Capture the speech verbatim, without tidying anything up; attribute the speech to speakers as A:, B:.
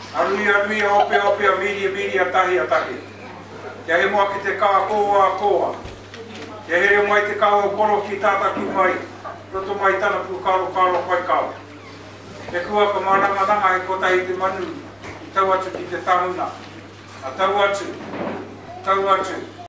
A: Arui arui a ope ope a miri a miri a tahi a tahi. Kia he moa ki te kā koa a koa. Kia here mai te kā o koro ki tāta ki mai. Roto mai tana pu kāro kāro kai kāo. E kua ka maranga nanga he kotahi te manu. I tau atu ki te tahuna. A tau atu. Tau atu.